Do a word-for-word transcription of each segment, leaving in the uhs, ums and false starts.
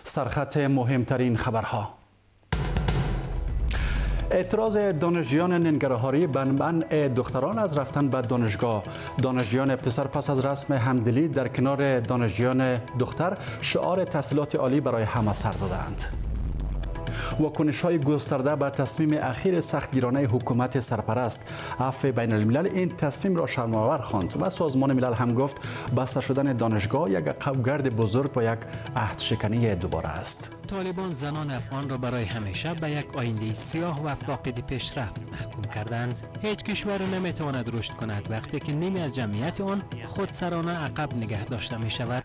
سرخط مهمترین خبرها. اعتراض دانشجویان ننگرهاری به منع دختران از رفتن به دانشگاه. دانشجویان پسر پس از رسم همدلی در کنار دانشجویان دختر شعار تحصیلات عالی برای همه سر دادند. واکنش‌های گسترده به تصمیم اخیر سختگیرانه حکومت سرپرست. عفو بین الملل این تصمیم را شرم‌آور خواند و سازمان ملل هم گفت بسته شدن دانشگاه یک قوم‌گرد بزرگ و یک عهدشکنی دوباره است. طالبان زنان افغان را برای همیشه به یک آینده سیاه و فاقد پیشرفت محکوم کردند. هیچ کشور نمیتواند رشد کند وقتی که نیمی از جمعیت آن خودسرانه عقب نگه داشته می شود.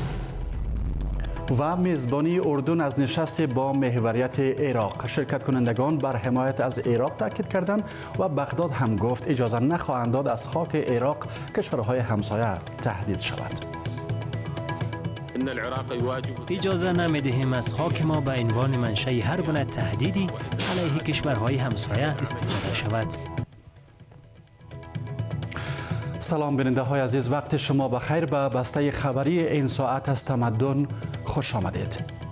و میزبانی اردن از نشست با محوریت عراق. شرکت کنندگان بر حمایت از عراق تاکید کردند و بغداد هم گفت اجازه نخواهند داد از خاک عراق کشورهای همسایه تهدید شود. اجازه نمیدهیم از خاک ما به عنوان منشأ هر گونه تهدیدی علیه کشورهای همسایه استفاده شود. سلام بیننده های عزیز، وقت شما بخیر. به بسته خبری این ساعت از تمدن خوش آمدید.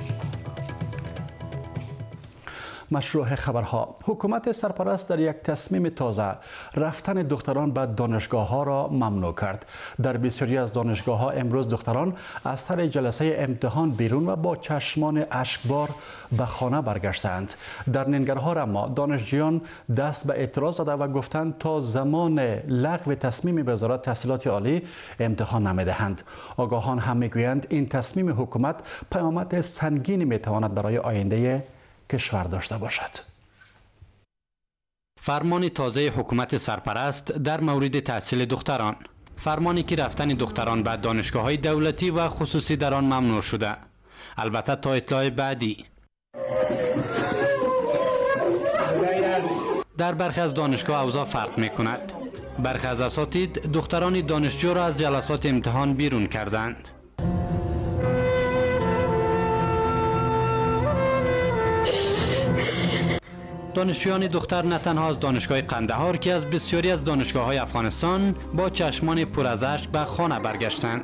مشروع خبرها. حکومت سرپرست در یک تصمیم تازه رفتن دختران به دانشگاه ها را ممنوع کرد. در بسیاری از دانشگاه ها امروز دختران از سر جلسه امتحان بیرون و با چشمان اشکبار به خانه برگشتند. در ننگرهار اما دانشجویان دست به اعتراض زده و گفتند تا زمان لغو تصمیم وزارت تحصیلات عالی امتحان نمیدهند. آگاهان هم میگویند این تصمیم حکومت پیامد سنگینی میتواند برای آینده کشور داشته باشد. فرمان تازه حکومت سرپرست در مورد تحصیل دختران. فرمانی که رفتن دختران به دانشگاه‌های دولتی و خصوصی در آن ممنوع شده. البته تا اطلاع بعدی. در برخی از دانشگاه اوضاع فرق می‌کند. برخی از اساتید دختران دانشجو را از جلسات امتحان بیرون کردند. دانشجویان دختر نه تنها از دانشگاه قندهار که از بسیاری از دانشگاه‌های افغانستان با چشمان پر از اشک به خانه برگشتند.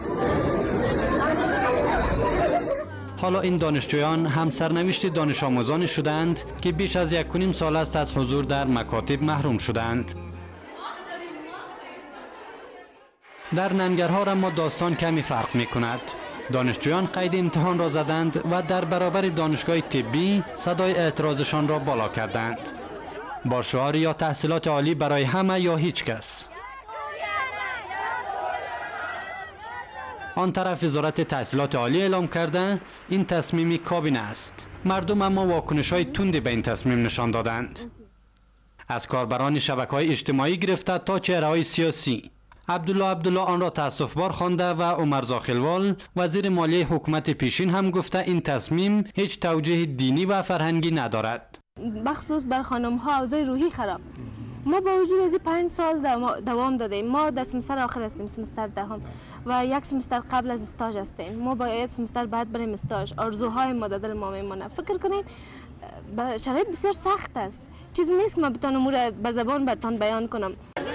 حالا این دانشجویان هم سرنوشت دانش آموزانی شدند که بیش از یک و نیم سال است از حضور در مکاتب محروم شدند. در ننگرهار اما داستان کمی فرق می کند. دانشجویان قید امتحان را زدند و در برابر دانشگاه طبی صدای اعتراضشان را بالا کردند. با شعار یا تحصیلات عالی برای همه یا هیچ کس. آن طرف وزارت تحصیلات عالی اعلام کرده این تصمیمی کابینه است. مردم اما واکنش‌های تندی به این تصمیم نشان دادند. از کاربران شبکه‌های اجتماعی گرفته تا چهره‌های سیاسی. عبدالله عبدالله آن را تأسف‌بار خوانده و عمر زاخلوال وزیر مالیه حکومت پیشین هم گفته این تصمیم هیچ توجیه دینی و فرهنگی ندارد. بخصوص بر خانم‌ها اوضاع روحی خراب. ما با وجود از پنج سال دوام دادیم. ما در سمستر آخر هستیم، سمستر دهم و یک سمستر قبل از استاژ هستیم. ما باید سمستر بعد بریم استاژ. آرزوهای ما در دل ما میمونه. فکر کنین شرایط بسیار سخت است. چیزی نیست که ما بتونم امور به زبان براتون بیان کنم.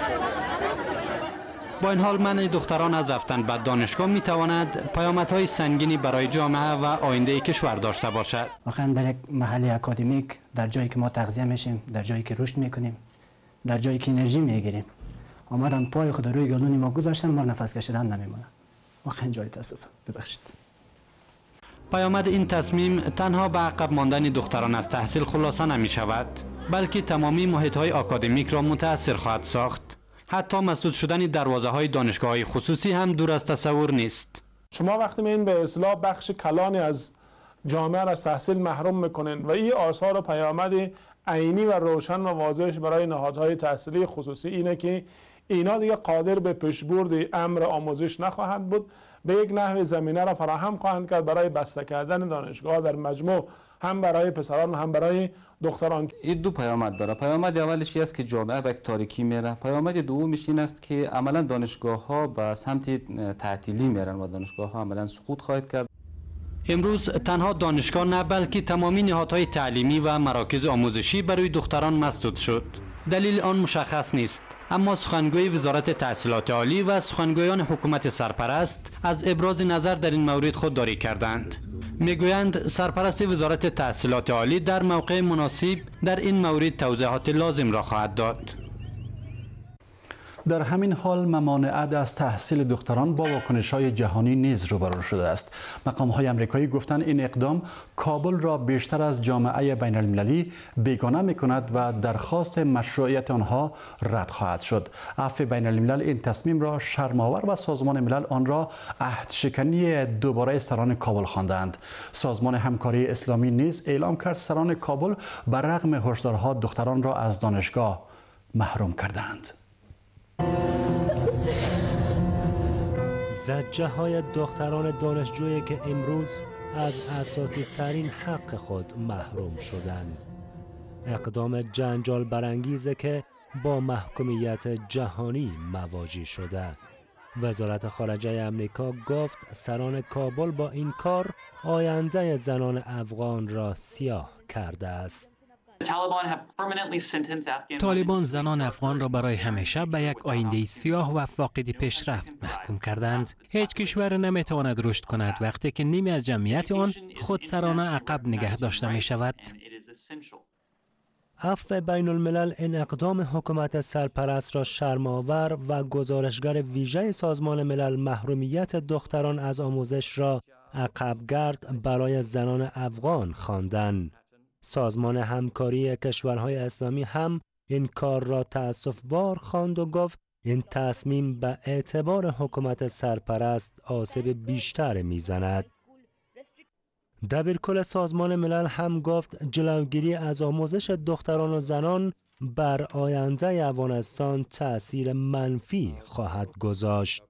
با این حال منع دختران از رفتن به دانشگاه می تواند پیامدهای سنگینی برای جامعه و آینده کشور داشته باشد. واقعا در یک محل اکادمیک، در جایی که ما تغذیه میشیم، در جایی که رشد میکنیم، در جایی که انرژی میگیریم، آمدن پای خود روی گلون ما گذاشتن، ما نفس کشیدن نمیمونه. واقعا جای تاسف. ببخشید. پیامد این تصمیم تنها به عقب ماندن دختران از تحصیل خلاصه نمی شود، بلکه تمامی محیط‌های آکادمیک را متاثر خواهد ساخت. حتی مسدود شدن دروازه های دانشگاه‌های خصوصی هم دور از تصور نیست. شما وقتی میین به اصطلاح بخش کلانی از جامعه را از تحصیل محروم میکنین و این آثار و پیامد عینی و روشن و واضحش برای نهادهای تحصیلی خصوصی اینه که اینا دیگه قادر به پیشبرد امر آموزش نخواهند بود، به یک نحو زمینه را فراهم خواهند کرد برای بسته کردن دانشگاه در مجموع، هم برای پسران و هم برای دختران. این دو پیامد داره. پیامد اولش است که جامعه به تاریکی میره. پیامد دومش این است که عملا دانشگاه ها به سمت تعطیلی میرن و دانشگاه ها عملا سقوط خواهد کرد. امروز تنها دانشگاه نه بلکه تمامی نهادهای تعلیمی و مراکز آموزشی برای دختران مسدود شد. دلیل آن مشخص نیست، اما سخنگوی وزارت تحصیلات عالی و سخنگویان حکومت سرپرست از ابراز نظر در این مورد خودداری کردند. میگویند سرپرست وزارت تحصیلات عالی در موقع مناسب در این مورد توضیحات لازم را خواهد داد. در همین حال ممانعت از تحصیل دختران با واکنش‌های جهانی نیز روبرو شده است. مقام‌های آمریکایی گفتند این اقدام کابل را بیشتر از جامعه بین المللی بیگانه می‌کند و درخواست مشروعیت آنها رد خواهد شد. عفو بین الملل این تصمیم را شرم‌آور و سازمان ملل آن را عهدشکنی دوباره سران کابل خواندند. سازمان همکاری اسلامی نیز اعلام کرد سران کابل بر رغم هشدارها دختران را از دانشگاه محروم کردند. زجه های دختران دانشجویی که امروز از اساسی ترین حق خود محروم شدند. اقدام جنجال برانگیزه که با محکومیت جهانی مواجه شده. وزارت خارجه آمریکا گفت سران کابل با این کار آینده زنان افغان را سیاه کرده است. طالبان زنان افغان را برای همیشه به یک آینده سیاه و فاقد پیشرفت محکوم کردند. هیچ کشور نمیتواند رشد کند وقتی که نیمی از جمعیت آن خودسرانه عقب نگه داشته می شود. عفو بین الملل این اقدام حکومت سرپرست را شرم‌آور و گزارشگر ویژه سازمان ملل محرومیت دختران از آموزش را عقبگرد برای زنان افغان خواندند. سازمان همکاری کشورهای اسلامی هم این کار را تأسف‌بار خواند و گفت این تصمیم به اعتبار حکومت سرپرست آسیب بیشتر میزند. دبیرکل سازمان ملل هم گفت جلوگیری از آموزش دختران و زنان بر آینده افغانستان تأثیر منفی خواهد گذاشت.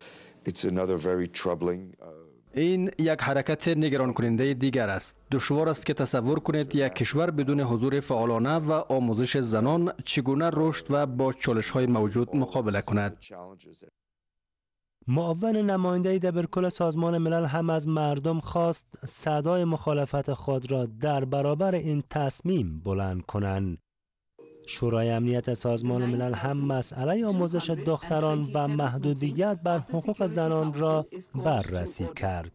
این یک حرکت نگران کننده دیگر است. دشوار است که تصور کنید یک کشور بدون حضور فعالانه و آموزش زنان چگونه رشد و با چالش‌های موجود مقابله کند. معاون نماینده دبیرکل سازمان ملل هم از مردم خواست صدای مخالفت خود را در برابر این تصمیم بلند کنند. شورای امنیت سازمان ملل هم مسئله آموزش دختران و محدودیت بر حقوق زنان را بررسی کرد.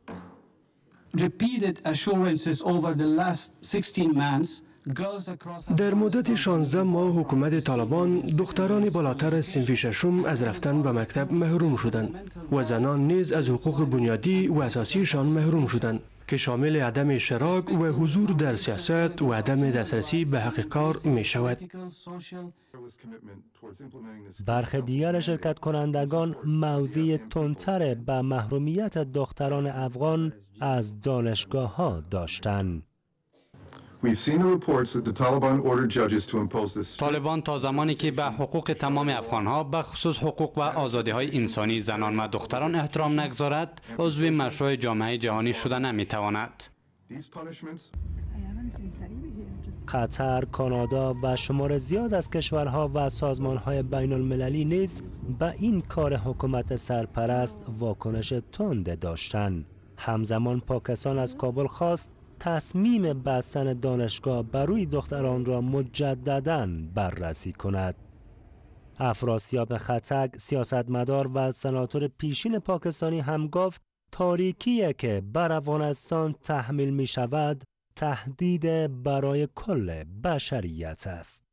در مدت شانزده ماه حکومت طالبان دختران بالاتر از صنف ششم از رفتن به مکتب محروم شدند و زنان نیز از حقوق بنیادی و اساسیشان محروم شدند که شامل عدم اشتراک و حضور در سیاست و عدم دسترسی به حق کار می شود. برخی دیگر شرکت کنندگان موضع تندتر به محرومیت دختران افغان از دانشگاه ها داشتند. طالبان تا زمانی که به حقوق تمام افغانها به خصوص حقوق و آزادی های انسانی زنان و دختران احترام نگذارد عضو مشروع جامعه جهانی شده نمیتواند. قطر، کانادا و شمار زیاد از کشورها و سازمانهای بین المللی نیز به این کار حکومت سرپرست واکنش تند داشتند. همزمان پاکستان از کابل خواست تصمیم بستن دانشگاه بر روی دختران را مجدداً بررسی کند. افراسیاب خطک، سیاستمدار و سناتور پیشین پاکستانی هم گفت تاریکی که بر افغانستان تحمیل می شود تهدید برای کل بشریت است.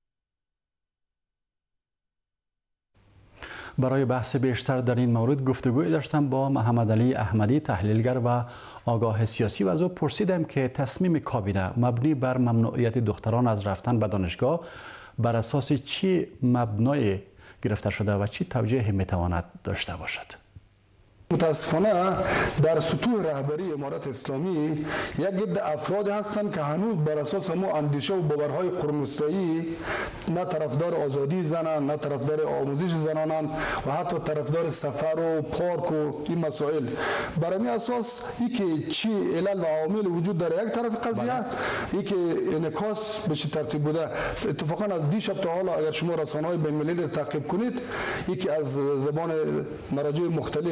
برای بحث بیشتر در این مورد گفتگوی داشتم با محمد علی احمدی تحلیلگر و آگاه سیاسی و از او پرسیدم که تصمیم کابینه مبنی بر ممنوعیت دختران از رفتن به دانشگاه بر اساس چی مبنای گرفته شده و چی توجیه میتواند داشته باشد؟ متاسفانه در سطوح رهبری امارت اسلامی یک عده افراد هستند که هنوز بر اساس همون اندیشه و باورهای قرمسطایی نه طرفدار آزادی زنان، نه طرفدار آموزش زنانند و حتی طرفدار سفر و پارک و این مسائل. بر همین اساس ای که چی علل و عوامل وجود در یک طرف قضیه، ای که انعکاس به چه ترتیب بوده. اتفاقا از دیشب تا حالا اگر شما رسانه‌های بین المللی را تعقیب کنید، ای که از زبان مراجع مختلف از سازمان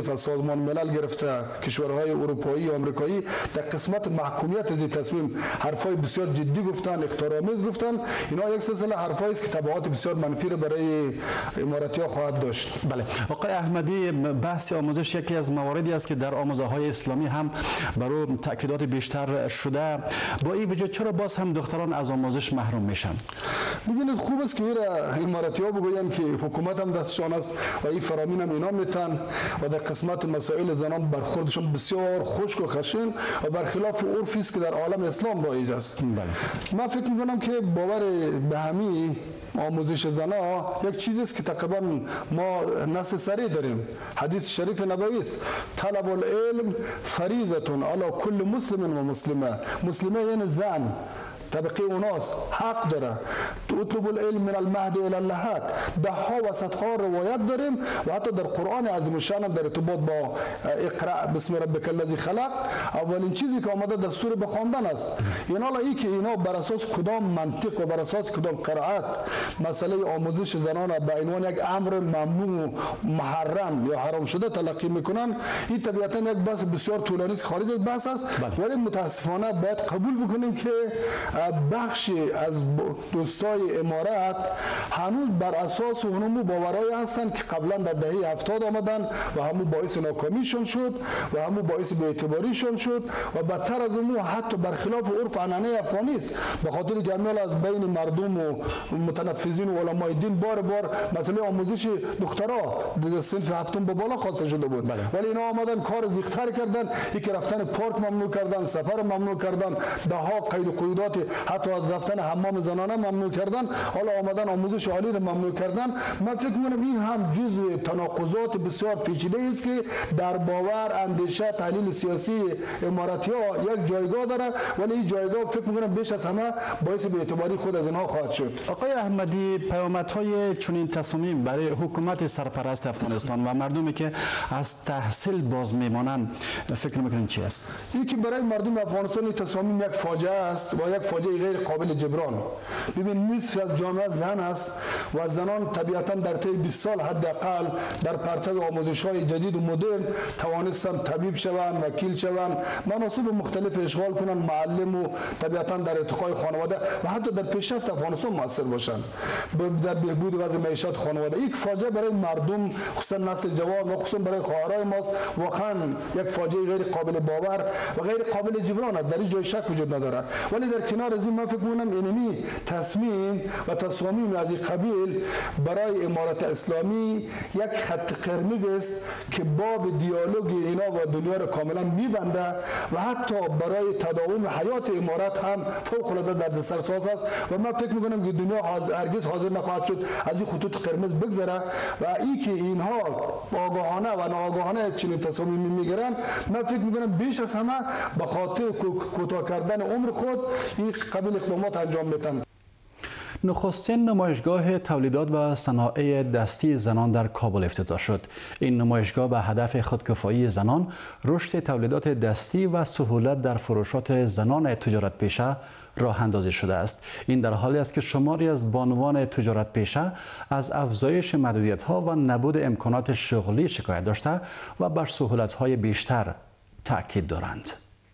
سازمان ملل گرفته کشورهای اروپایی و آمریکایی در قسمت محکومیت از این تصمیم حرفای بسیار جدی گفتن، اختارآمیز گفتن. اینا یک سلسله حرفایی است که تبعات بسیار منفی برای اماراتی‌ها خواهد داشت. بله آقای احمدی، بحث آموزش یکی از مواردی است که در آموزه‌های اسلامی هم بر او تاکیدات بیشتر شده. با این وجه چرا باز هم دختران از آموزش محروم میشن؟ ببینید خوب است که اماراتی‌ها بگویند که حکومت هم دستشان است و این فرامین هم اینا میتن و در قسمت مسائل زنان برخوردشان بسیار خشک و خشن و برخلاف عرفی است که در عالم اسلام رایج است. بله. من فکر میکنم که باور به همین آموزش زنان یک چیزی است که تقریبا ما نص صریح داریم. حدیث شریف نبوی است: طلب العلم فریضه علی کل مسلم و مسلمه. مسلمه یعنی زن، طبقه اوناست، حق داره. اطلب العلم من المهد الى اللحد. ده ها و صدها روایت داریم و حتی در قرآن عظیم الشان در ارتباط با اقرأ بسم ربک الذی خلق اولین چیزی که آمده دستور به خواندن است. یعنی حالا این که اینا بر اساس کدام منطق و بر اساس کدام قرائت مسئله آموزش زنان به عنوان یک امر ممنوع محرم یا حرام شده تلقی میکنن، این طبیعتا یک بحث بسیار طولانی است، خارج از بحث است. ولی متاسفانه باید قبول بکنیم که بخشی از دوستای امارات هنوز بر اساس اونمو باورایی هستند که قبلا در دهه هفتاد آمدن و همو باعث ناکامیشون شد و همو باعث بی‌اعتباریشون شد و بدتر از اونمو حتی برخلاف عرف عنعنه افغانی است. به خاطر جمعیت از بین مردم و متنفذین و علمای دین بار بار مسئله آموزش دخترها در صنف هفتم به بالا خواسته شده بود. بله. ولی اینا آمدن کار زیختر کردن، یکی رفتن پارک ممنوع کردن، سفر ممنوع کردن، ده ها قید و قیودات حتی از رفتن حمام زنانه ممنوع کردن، حالا آمدن آموزش عالی رو ممنوع کردن. من فکر می‌کنم این هم جزء تناقضات بسیار پیچیده است که در باور، اندیشه، تحلیل سیاسی اماراتی‌ها یک جایگاه داره، ولی این جایگاه فکر می‌کنم بیش از همه باعث بی‌اعتباری خود از اینها خواهد شد. آقای احمدی، پیامدهای چنین تصمیم برای حکومت سرپرست افغانستان و مردمی که از تحصیل باز میمانند فکر می‌کنید چی است؟ این که برای مردم افغانستان این تصمیم یک فاجعه است و یک فاجعه غیر قابل جبران. ببین نصف از جامعه زن است و زنان طبیعتا در طی بیست سال حداقل در پرتو آموزش‌های جدید و مدرن توانستند طبیب شوند، وکیل شوند، مناصب مختلف اشغال کنند، معلم و طبیعتا در ارتقای خانواده و حتی در پیشرفت افغانستان موثر باشند در بهبود وضع معیشت خانواده. یک فاجعه برای مردم خصوصا نسل جوان و خصوصا برای خواهرای ماست، واقعا یک فاجعه غیر قابل باور و غیر قابل جبران است، در این جای شک وجود نداره. ولی در کنار از این من فکر می‌کنم اینمی تصمیم و تصامیم از این قبیل برای امارت اسلامی یک خط قرمز است که باب دیالوگ اینا و دنیا را کاملا می‌بنده و حتی برای تداوم حیات امارت هم فوق‌العاده دردسرساز است و من فکر می‌کنم که دنیا هرگز حاضر نخواهد شد از این خطوط قرمز بگذره و این که اینها آگاهانه و ناآگاهانه چنین تصامیمی می‌گیرن، من فکر می‌کنم بیش از همه به خاطر کوتاه کردن عمر خود این قبیل اقدامات انجام میدن. نخستین نمایشگاه تولیدات و صنایع دستی زنان در کابل افتتاح شد. این نمایشگاه به هدف خودکفایی زنان، رشد تولیدات دستی و سهولت در فروشات زنان تجارت پیشه راه اندازی شده است. این در حالی است که شماری از بانوان تجارت پیشه از افزایش محدودیت‌ها و نبود امکانات شغلی شکایت داشته و بر سهولت‌های بیشتر تاکید دارند.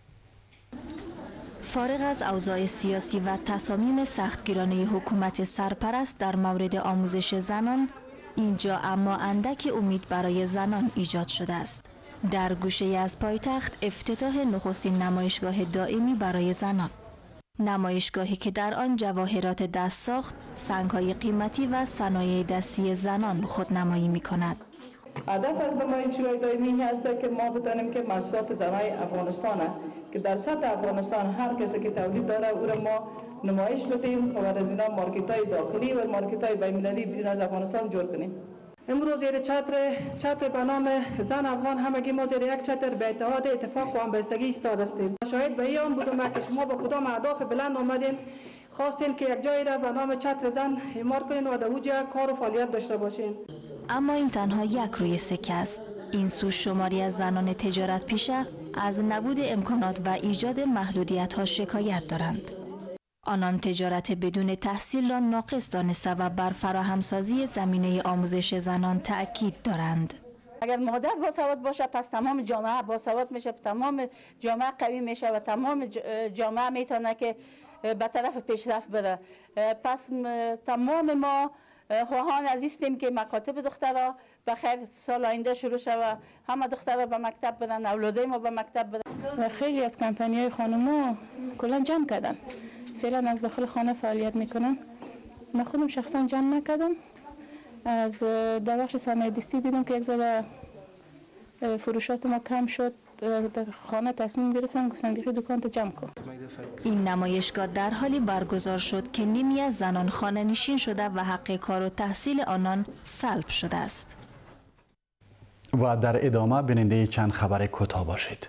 فارغ از اوضاع سیاسی و تصامیم سختگیرانه حکومت سرپرست در مورد آموزش زنان، اینجا اما اندک امید برای زنان ایجاد شده است. در گوشه از پایتخت افتتاح نخستین نمایشگاه دائمی برای زنان. نمایشگاهی که در آن جواهرات دست ساخت، سنگ‌های قیمتی و صنایع دستی زنان خودنمایی می‌کند. هدف از نمایشگاه دائمی هست که ما بتانیم که محصولات زنای افغانستان که در سطح افغانستان هر کسی که تولید داره او را ما نمایش بدیم و از اینا مارکت‌های داخلی و مارکت‌های بین‌المللی بیرون از افغانستان جور کنیم. امروز زیر چتر چتر به نام زن افغان همگی ما زیر یک چتر به اتحاد اتفاق و همبستگی ایستاد هستیم. شاهد به این بودم که شما با کدام اهداف بلند آمدین خواستین که یک جایی را به نام چتر زن اعمار کنین و در اوجا کار و فعالیت داشته باشین. اما این تنها یک روی سکه است. این سو شماری از زنان تجارت پیشه از نبود امکانات و ایجاد محدودیت‌ها شکایت دارند. آنان تجارت بدون تحصیل را ناقص دانسته و بر فراهمسازی زمینه آموزش زنان تأکید دارند. اگر مادر باسواد باشه پس تمام جامعه باسواد میشه، تمام جامعه قوی میشه و تمام جامعه میتونه که به طرف پیشرفت بره. پس تمام ما خواهان عزیزیم که مکاتب دخترها به خیر سال آینده شروع شود، همه دخترها به مکتب برن، اولادای ما به مکتب برن. و خیلی از کمپانی‌های خانم‌ها کلا جمع کردن، فعلا از داخل خانه فعالیت میکنن. من خودم شخصا جمع نکردم، از در بخش صنایع دستی دیدم که یک ذره فروشات ما کم شد، در خانه تصمیم گرفتم گفتم که دکان تو جمع کن. این نمایشگاه در حالی برگزار شد که نیمی از زنان خانه نشین شده و حق کار و تحصیل آنان سلب شده است. و در ادامه بیننده چند خبر کوتاه باشید.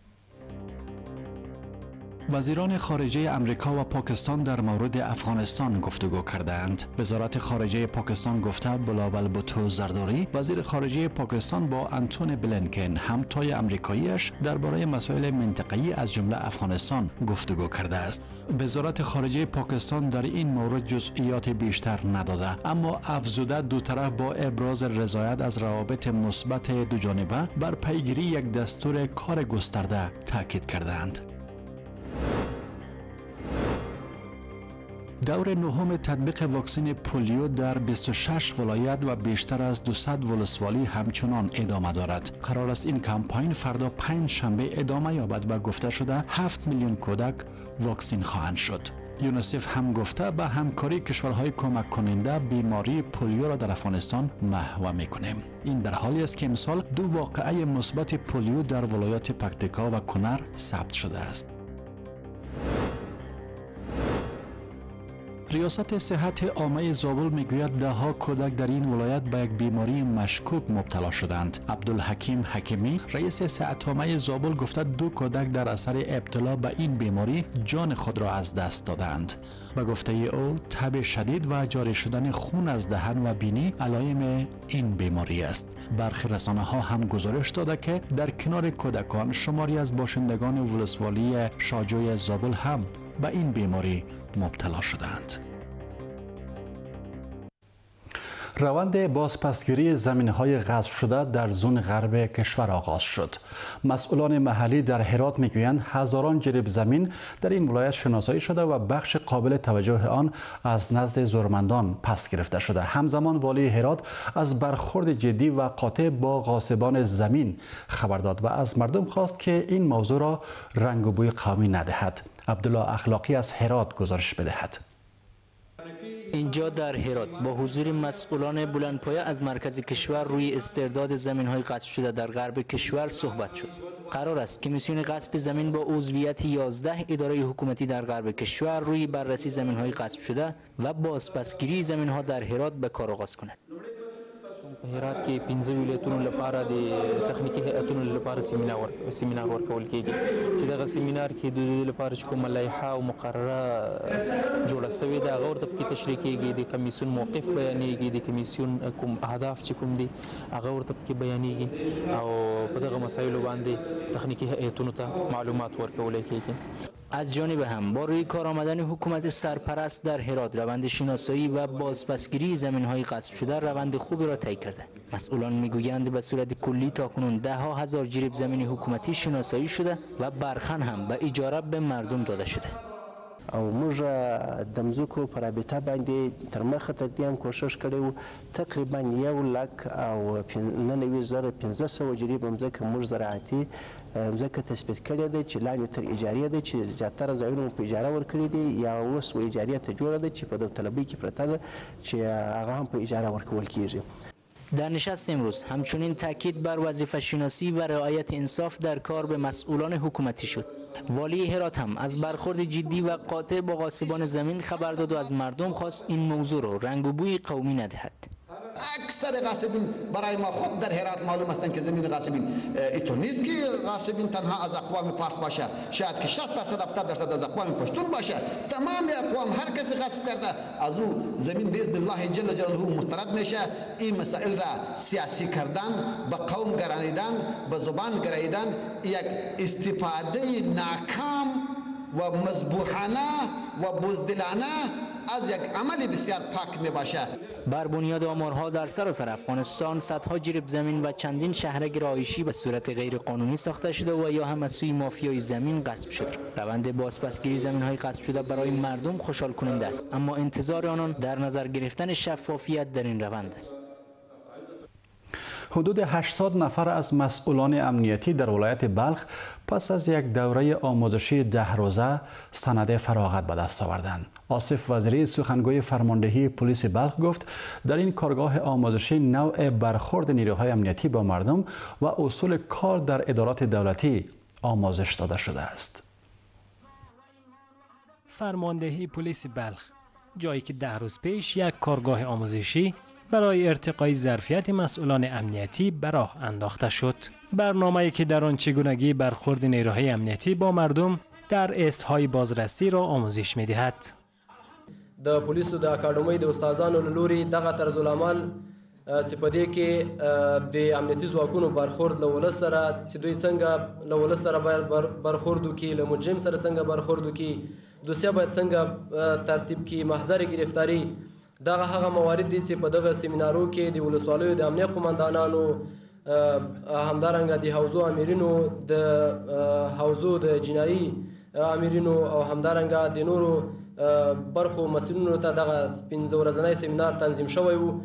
وزیران خارجه امریکا و پاکستان در مورد افغانستان گفتگو کردند. وزارت خارجه پاکستان گفته بلاول بوتو زرداری وزیر خارجه پاکستان با انتونی بلینکن همتای امریکاییش درباره مسائل منطقه‌ای از جمله افغانستان گفتگو کرده است. وزارت خارجه پاکستان در این مورد جزئیات بیشتر نداده، اما افزوده دو طرف با ابراز رضایت از روابط مثبت دو جانبه بر پیگیری یک دستور کار گسترده تاکید کردند. دور نهم تطبیق واکسن پولیو در بیست و شش ولایت و بیشتر از دویست ولسوالی همچنان ادامه دارد. قرار است این کمپاین فردا پنج شنبه ادامه یابد و گفته شده هفت میلیون کودک واکسین خواهند شد. یونیسف هم گفته به همکاری کشورهای کمک کننده بیماری پولیو را در افغانستان محو میکنیم. این در حالی است که امسال دو واقعه مثبت پولیو در ولایات پکتیکا و کنر ثبت شده است. ریاست صحت عامه زابل میگوید ده ها کودک در این ولایت به یک بیماری مشکوک مبتلا شدند. عبدالحکیم حکیمی رئیس صحت عامه زابل گفته دو کودک در اثر ابتلا به این بیماری جان خود را از دست دادند. و گفته او تب شدید و جاری شدن خون از دهن و بینی علائم این بیماری است. برخی رسانه ها هم گزارش داده که در کنار کودکان شماری از باشندگان ولسوالی شاجوی زابل هم به این بیماری مبتلا شدند. روند بازپسگیری زمین‌های غصب شده در زون غرب کشور آغاز شد. مسئولان محلی در هرات میگویند هزاران جریب زمین در این ولایت شناسایی شده و بخش قابل توجه آن از نزد زورمندان پس گرفته شده. همزمان والی هرات از برخورد جدی و قاطع با غاصبان زمین خبر داد و از مردم خواست که این موضوع را رنگ و بوی قومی ندهد. عبدالله اخلاقی از هرات گزارش بدهد. اینجا در هرات با حضور مسئولان بلندپایه از مرکز کشور روی استرداد زمین‌های غصب شده در غرب کشور صحبت شد. قرار است کمیسیون غصب زمین با عضویت یازده اداره حکومتی در غرب کشور روی بررسی زمین‌های غصب شده و بازپسگیری زمین‌ها در هرات به کار آغاز کند. هرات کې پنځه ولایتونو لپاره د تخنیکی هیئتونو لپاره سیمینار سیمینار ورکول کېږي چې دغه سیمینار کې د دې لپاره چې کومه لایحه او مقرره جوړه شوې ده هغه ورته پکې تشریح کېږي، د کمیسیون موقف بیانېږي، د کمیسیون کوم اهداف چې کوم دي هغه ورته پکې بیانېږي او په دغه مسایلو باندې تخنیکی هیئتونو ته معلومات ورکول کېږي. از جانب هم با روی کار آمدن حکومت سرپرست در هرات روند شناسایی و بازپسگیری زمین‌های غصب شده روند خوبی را طی کرده. مسئولان میگویند به صورت کلی تاکنون ده ها هزار جریب زمین حکومتی شناسایی شده و برخن هم به اجاره به مردم داده شده. او موږ د مځکو په رابطه باندې تر مخه تر دې هم کوشش کړی و تقریبا یو لک او نهه نوي زره پنځه سوه جریب مځکه موږ زراعتي مځکه تثبیت کړې ده چې لاندې تر اجارې ده چې زیاتره ځایونه مو په اجاره ورکړي دي یا اوس و اجارې ته جوړه ده چې په داوطلبۍ کې پرته ده چې هغه هم په اجاره ورکول کیږي. در نشست امروز همچنین تاکید بر وظیفه شناسی و رعایت انصاف در کار به مسئولان حکومتی شد. والی هرات هم از برخورد جدی و قاطع با غاصبان زمین خبر داد و از مردم خواست این موضوع را رنگ و بوی قومی ندهد. اکثر غاصبین برای ما خود در هرات معلوم است که زمین غاصبین اینطور نیست که غاصبین تنها از اقوام پارس باشه، شاید که شصت درصد هفتاد درصد از اقوام پشتون باشه. تمام اقوام هر کسی غصب کرده از او زمین باذن الله جل جلاله مسترد میشه. این مسائل را سیاسی کردن، به قوم گرانیدن، به زبان گراییدن یک استفاده ناکام و مذبوحانه و بزدلانه از یک عمل بسیار پاک می باشه. بر بنیاد آمارها در سراسر افغانستان صدها جریب زمین و چندین شهرک رهایشی به صورت غیر قانونی ساخته شده و یا هم از سوی مافیای زمین غصب شده. روند بازپسگیری زمین‌های غصب شده برای مردم خوشحال کننده است، اما انتظار آنان در نظر گرفتن شفافیت در این روند است. حدود هشتاد نفر از مسئولان امنیتی در ولایت بلخ پس از یک دوره آموزشی ده روزه سند فراغت به دست آوردند. آصف وزیری سخنگوی فرماندهی پلیس بلخ گفت در این کارگاه آموزشی نوع برخورد نیروهای امنیتی با مردم و اصول کار در ادارات دولتی آموزش داده شده است. فرماندهی پلیس بلخ، جایی که ده روز پیش یک کارگاه آموزشی برای ارتقای ظرفیت مسئولان امنیتی به راه انداخته شد. برنامه‌ای که در آن چگونگی برخورد نیروهای امنیتی با مردم در استهای بازرسی را آموزش می‌دهد. د پولیسو د اکاډمۍ د استادانو له لوري دغه طرز العمل چې په دې کې د امنیتي ځواکونو برخورد له ولس سره چې دوی څنګه له ولس سره باید برخورد وکړي، له مجرم سره څنګه برخورد وکړي، دوسیه باید څنګه ترتیب کړي، محضر گرفتاری. دغه هغه موارد دي چې په دغه سیمینارو کې د ولسوالیو د امنیه قومندانانو، همدارنګه د حوزو امیرینو، د حوزو د جنایي امیرینو او همدارنګه د نورو برخو مسئولینو ته دغه پنځه ورځنی سیمینار تنظیم شوی و.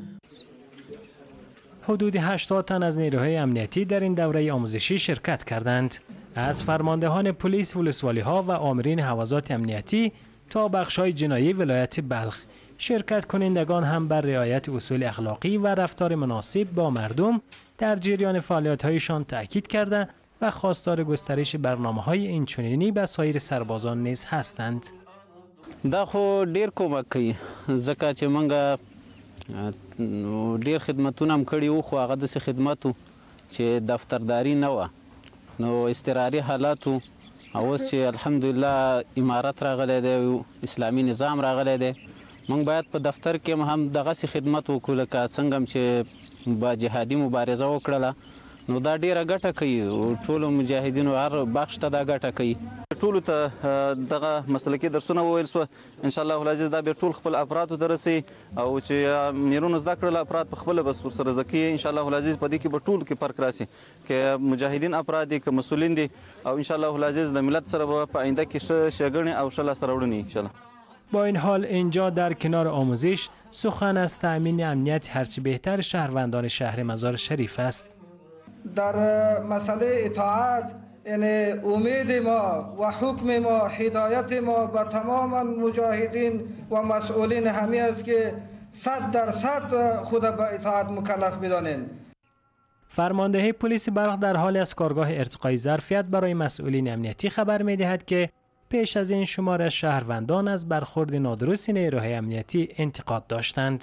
حدود هشتاد تن از نیروهای امنیتی در این دوره آموزشی شرکت کردند. از فرماندهان پلیس ولسوالی ها و آمرین حوزات امنیتی تا بخش‌های جنایی ولایت بلخ، شرکت کنندگان هم بر رعایت اصول اخلاقی و رفتار مناسب با مردم در جریان فعالیت‌هایشان تأکید کرده و خواستار گسترش برنامه‌های اینچنینی به سایر سربازان نیز هستند. دا خو ډیر کومک کوي ځکه چې موږ ډیر خدمتونه هم کړي وو، خو هغه داسې خدمت و چې دفترداري نه وه، نو اضطراري حالات و. اوس چې الحمدلله امارت راغلی دی، اسلامي نظام راغلی دی، موږ باید په دفتر کې هم دغسې خدمت وکړو لکه څنګه چې با جهادي مبارزه وکړله، نو دا ډیره ګټه کوي. ټولو مجاهدینو هر بخش ته دا ګټه کوي. ټولو ته دغه مسلکي درسونه وویل سوه، انشاءالله العزیز دا بیا ټول خپل افرادو ته رسوي او چې میرونو زده کړل افراد په خپله بس ورسره زده کوي. انشاءالله العزیز په دې کې به ټولو کې فرق راسي، که مجاهدین افراد دي که مسئولین دي، او انشاءالله العزیز د ملت سره به په آینده کې ښه ښېګڼې او ښه لاسته راوړنې انشاءالله. با این حال اینجا در کنار آموزش سخن از تأمین امنیت هرچی بهتر شهروندان شهر مزار شریف است. در مسئله اطاعت یعنی امید ما و حکم ما، هدایت ما به تمام مجاهدین و مسئولین همی است که صد درصد خود به اطاعت مکلف بدانند. فرماندهی پلیس بلخ در حال از کارگاه ارتقای ظرفیت برای مسئولین امنیتی خبر می‌دهد که پیش از این شمار از شهروندان از برخورد نادرست نیروهای امنیتی انتقاد داشتند.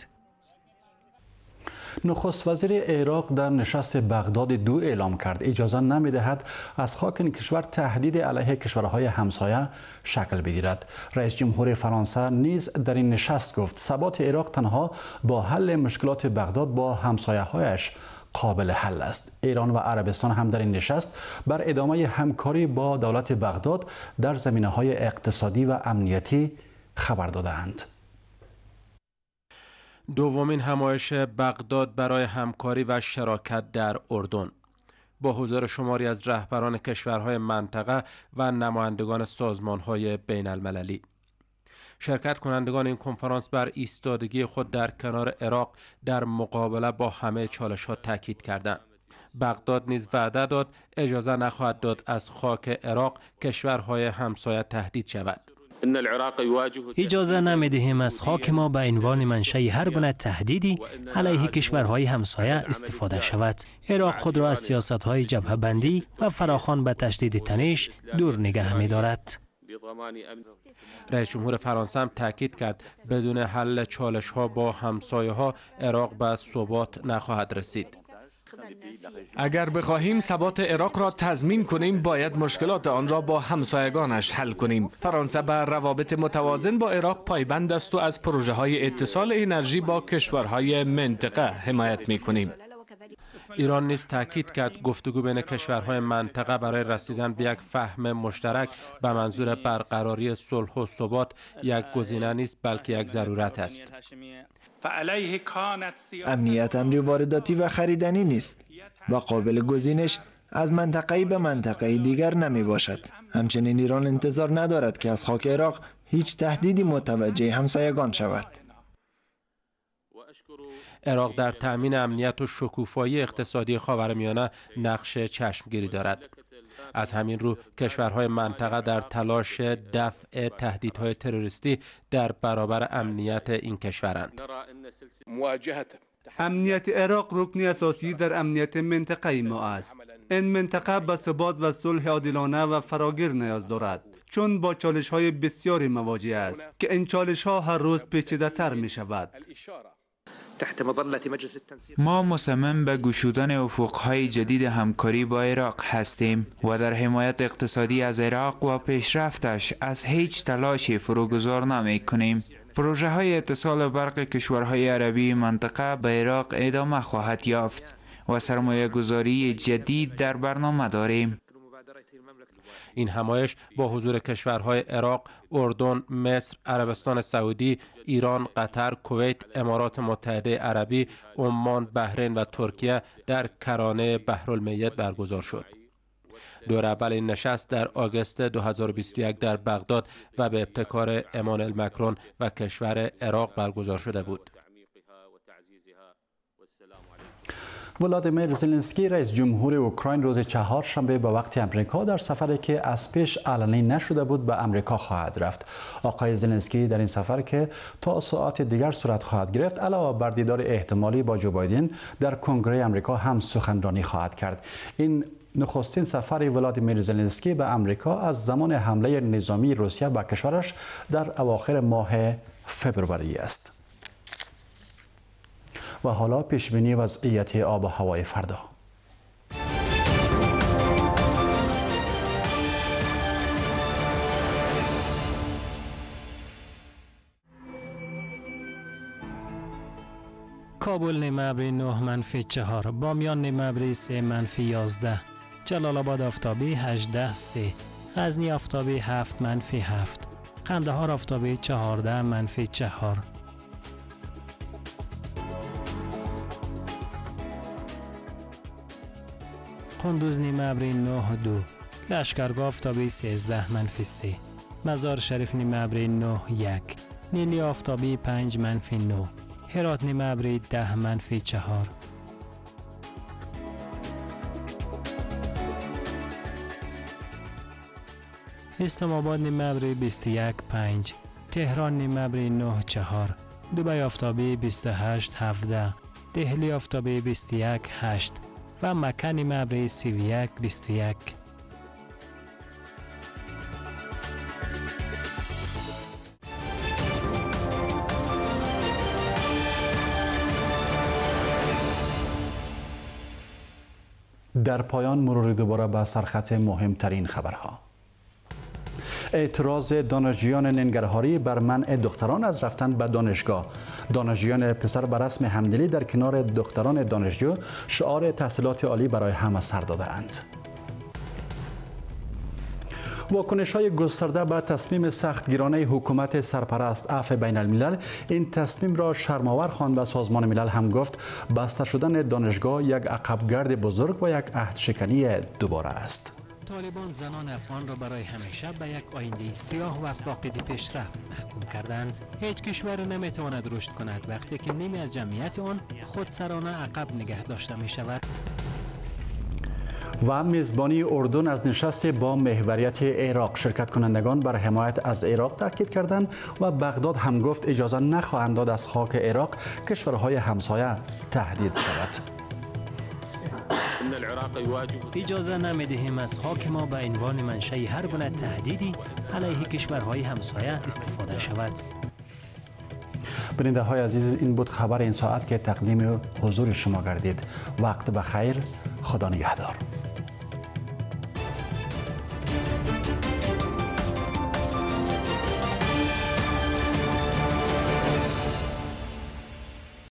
نخست وزیر عراق در نشست بغداد دو اعلام کرد اجازه نمی‌دهد از خاک این کشور تهدید علیه کشورهای همسایه شکل بگیرد. رئیس جمهور فرانسه نیز در این نشست گفت ثبات عراق تنها با حل مشکلات بغداد با همسایه‌هایش قابل حل است. ایران و عربستان هم در این نشست بر ادامه همکاری با دولت بغداد در زمینه‌های اقتصادی و امنیتی خبر دادند. دومین همایش بغداد برای همکاری و شراکت در اردن با حضور شماری از رهبران کشورهای منطقه و نمایندگان سازمانهای بین المللی. شرکت کنندگان این کنفرانس بر ایستادگی خود در کنار عراق در مقابله با همه چالش‌ها تاکید کردند. بغداد نیز وعده داد اجازه نخواهد داد از خاک عراق کشورهای همسایه تهدید شود. اجازه نمی‌دهیم از خاک ما به عنوان منشأ هر گونه تهدیدی علیه کشورهای همسایه استفاده شود. عراق خود را از سیاست‌های جبهه‌بندی و فراخوان به تشدید تنش دور نگه می‌دارد. رئیس جمهور فرانسه هم تاکید کرد بدون حل چالش‌ها با همسایه‌ها عراق به ثبات نخواهد رسید. اگر بخواهیم ثبات عراق را تضمین کنیم باید مشکلات آن را با همسایگانش حل کنیم. فرانسه بر روابط متوازن با عراق پایبند است و از پروژه های اتصال انرژی با کشورهای منطقه حمایت می کنیم. ایران نیز تاکید کرد گفتگو بین کشورهای منطقه برای رسیدن به یک فهم مشترک به منظور برقراری صلح و ثبات یک گزینه نیست بلکه یک ضرورت است. امنیت امری وارداتی و خریدنی نیست و قابل گزینش از منطقه‌ای به منطقه دیگر نمی باشد. همچنین ایران انتظار ندارد که از خاک عراق هیچ تهدیدی متوجه همسایگان شود. عراق در تأمین امنیت و شکوفایی اقتصادی خاورمیانه نقش چشمگیری دارد. از همین رو کشورهای منطقه در تلاش دفع تهدیدهای تروریستی در برابر امنیت این کشورند. امنیت عراق رکنی اساسی در امنیت منطقه ما است. این منطقه به ثبات و صلح عادلانه و فراگیر نیاز دارد، چون با چالش های بسیاری مواجه است که این چالش ها هر روز پیچیده تر می شود. ما مصمم به گشودن افقهای جدید همکاری با عراق هستیم و در حمایت اقتصادی از عراق و پیشرفتش از هیچ تلاشی فروگذار نمی کنیم. پروژه های اتصال برق کشورهای عربی منطقه به عراق ادامه خواهد یافت و سرمایه گذاری جدید در برنامه داریم. این همایش با حضور کشورهای عراق، اردن، مصر، عربستان سعودی، ایران، قطر، کویت، امارات متحده عربی، عمان، بحرین و ترکیه در کرانه بحرالمیت برگزار شد. دور اول این نشست در آگوست دو هزار و بیست و یک در بغداد و به ابتکار امانوئل مکرون و کشور عراق برگزار شده بود. ولادیمیر زلنسکی رئیس جمهور اوکراین روز چهارشنبه به وقت امریکا در سفری که از پیش علنی نشده بود به امریکا خواهد رفت. آقای زلنسکی در این سفر که تا ساعت دیگر صورت خواهد گرفت علاوه بر دیدار احتمالی با جو بایدن در کنگره امریکا هم سخنرانی خواهد کرد. این نخستین سفر ولادیمیر زلنسکی به امریکا از زمان حمله نظامی روسیه به کشورش در اواخر ماه فوریه است. و حالا پیشبینی وضعیت آب و هوای فردا. کابل نیمه ابری نه منفی چهار، بامیان نیمه ابری سه منفی یازده، جلال آباد آفتابی هجده سه، غزنی آفتابی هفت منفی هفت، قندهار آفتابی چهارده منفی چهار. قندوز نیمه ابری نه دو، لشکرگاه آفتابی سیزده منفی سه، مزار شریف نیمه ابری نه یک، نیلی آفتابی پنج منفی نه، هرات نیمه ابری ده منفی چهار. اسلام آباد نیمه ابری بیست و یک پنج، تهران نیمه ابری نه چهار، دبی آفتابی بیست و هشت هفده، دهلی آفتابی بیست و یک هشت و مکه نیمه ابری سی و یک بیست و یک. در پایان مرور دوباره به سرخط مهمترین خبرها. اعتراض دانشجویان ننگرهاری بر منع دختران از رفتن به دانشگاه. دانشجویان پسر به رسم همدلی در کنار دختران دانشجو شعار تحصیلات عالی برای همه سر دادند. واکنش های گسترده به تصمیم سختگیرانه حکومت سرپرست عفو بین الملل این تصمیم را شرم‌آور خواند و سازمان ملل هم گفت بسته شدن دانشگاه یک عقبگرد بزرگ و یک عهد شکنی دوباره است. طالبان زنان افغان را برای همیشه به یک آینده سیاه و فاقد پیشرفت محکوم کردند. هیچ کشور نمیتواند رشد کند وقتی که نیمی از جمعیت آن خودسرانه عقب نگه داشته می شود. و میزبانی اردن از نشست با محوریت عراق. شرکت کنندگان بر حمایت از عراق تاکید کردند و بغداد هم گفت اجازه نخواهند داد از خاک عراق کشورهای همسایه تهدید شود. اجازه نمیدهیم از خاک ما به عنوان منشأ هر گونه تهدیدی علیه کشورهای همسایه استفاده شود. بیننده های عزیز، این بود خبر این ساعت که تقدیم حضور شما گردید. وقت بخیر، خدا نگهدار.